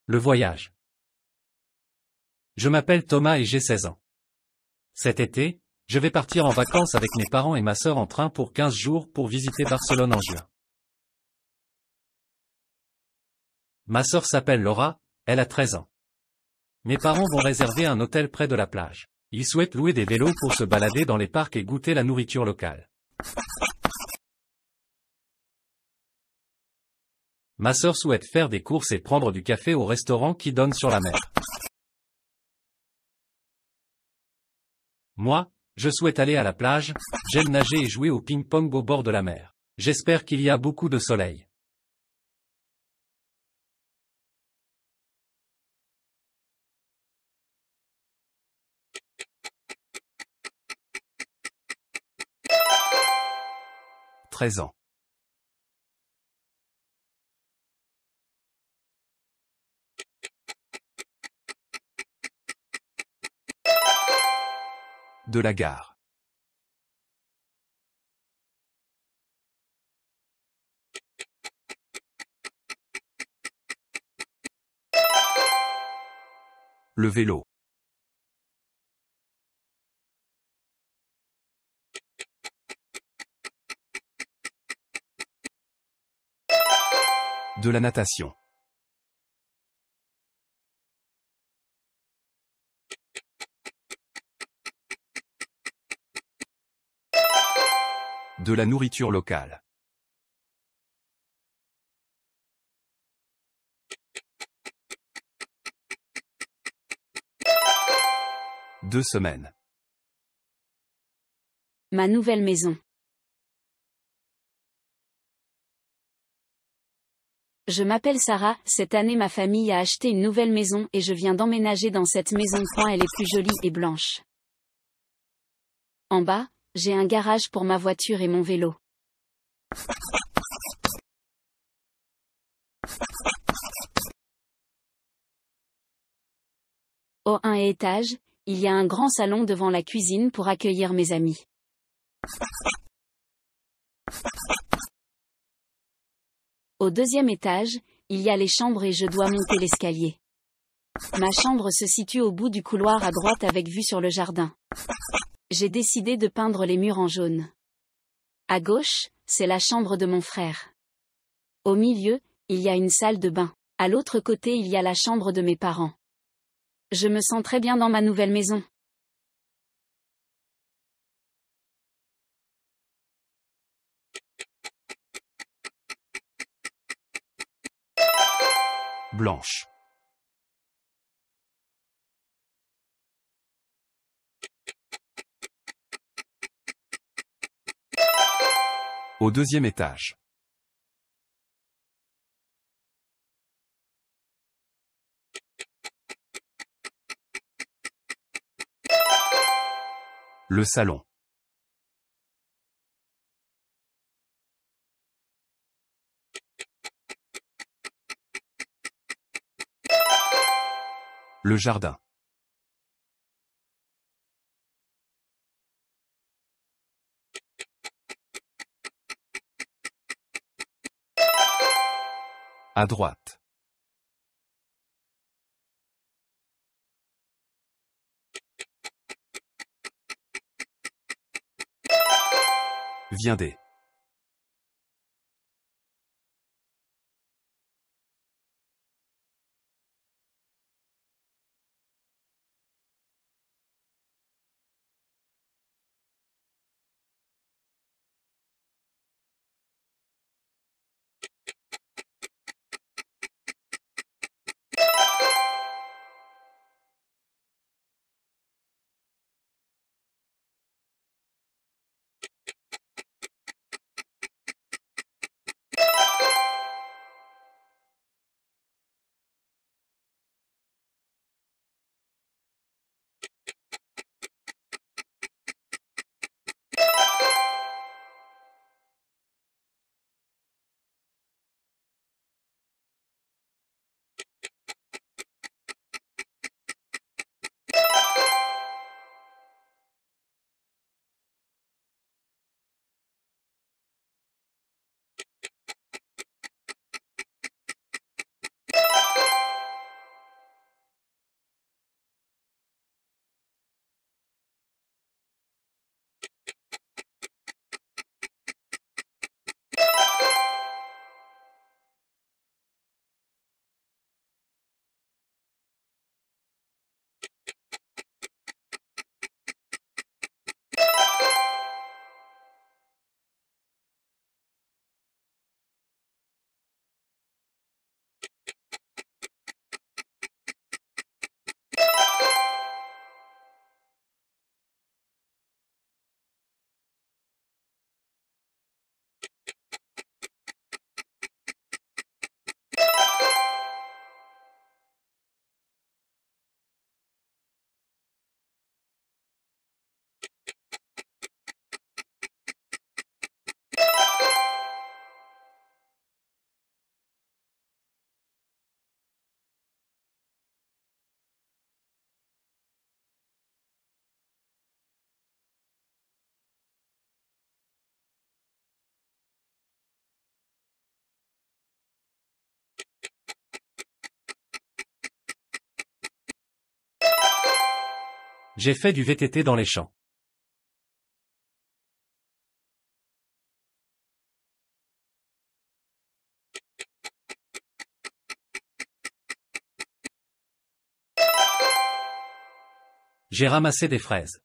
Le voyage. Je m'appelle Thomas et j'ai 16 ans. Cet été, je vais partir en vacances avec mes parents et ma sœur en train pour 15 jours pour visiter Barcelone en juin. Ma sœur s'appelle Laura, elle a 13 ans. Mes parents vont réserver un hôtel près de la plage. Ils souhaitent louer des vélos pour se balader dans les parcs et goûter la nourriture locale. Ma sœur souhaite faire des courses et prendre du café au restaurant qui donne sur la mer. Moi, je souhaite aller à la plage, j'aime nager et jouer au ping-pong au bord de la mer. J'espère qu'il y a beaucoup de soleil. « 13 ans. De la gare. Le vélo. De la natation. De la nourriture locale. Deux semaines. Ma nouvelle maison. Je m'appelle Sarah, cette année ma famille a acheté une nouvelle maison et je viens d'emménager dans cette maison. Elle est plus jolie et blanche. En bas, j'ai un garage pour ma voiture et mon vélo. Au 1 étage, il y a un grand salon devant la cuisine pour accueillir mes amis. Au 2e étage, il y a les chambres et je dois monter l'escalier. Ma chambre se situe au bout du couloir à droite avec vue sur le jardin. J'ai décidé de peindre les murs en jaune. À gauche, c'est la chambre de mon frère. Au milieu, il y a une salle de bain. À l'autre côté, il y a la chambre de mes parents. Je me sens très bien dans ma nouvelle maison. Blanche. Au 2e étage. Le salon. Le jardin. À droite. Viendez. J'ai fait du VTT dans les champs. J'ai ramassé des fraises.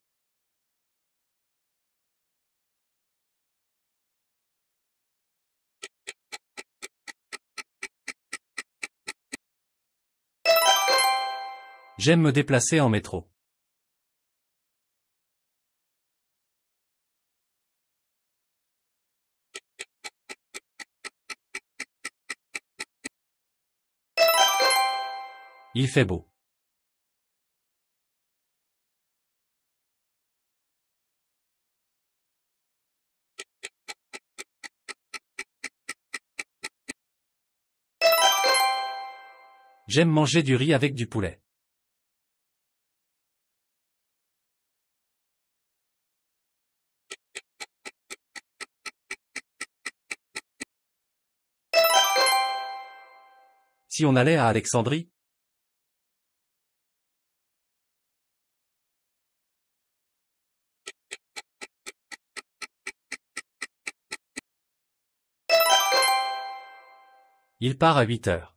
J'aime me déplacer en métro. Il fait beau. J'aime manger du riz avec du poulet. Si on allait à Alexandrie? Il part à 8 heures.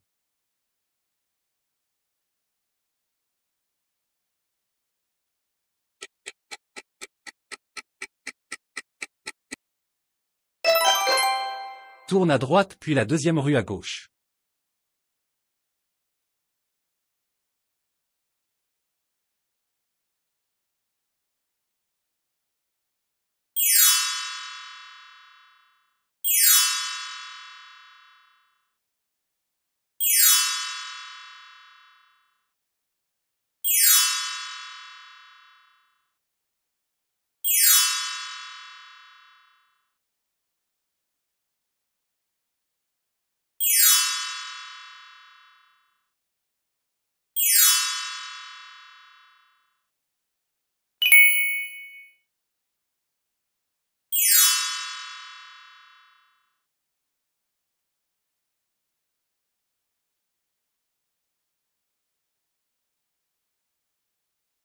Tourne à droite puis la deuxième rue à gauche.